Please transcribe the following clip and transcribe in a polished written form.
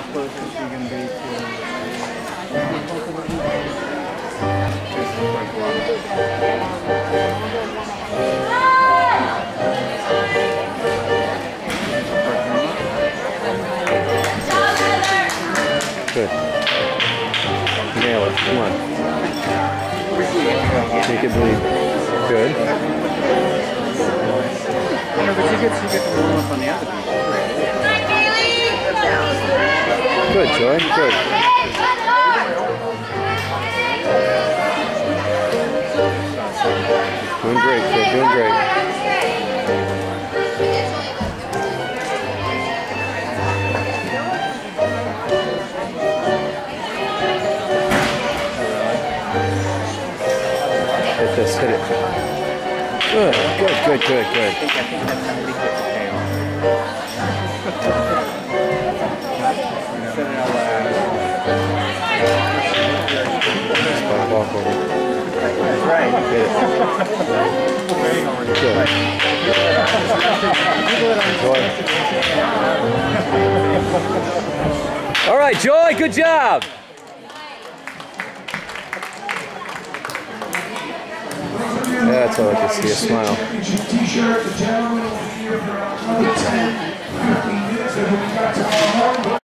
close is she going to be Good. Nail it. Come on. Make it bleed. Good. No, but you get to warm up on the other beach. Good, Joy. Good. Doing great, kid. Doing great. Hit this. Hit it. Good. Good. Good. Good. Good. I think that's how we get the payoff. Set it out loud. Walk over. That's right. Hit it. Good. Joy. All right, Joy, good job. That's all I can see, a smile.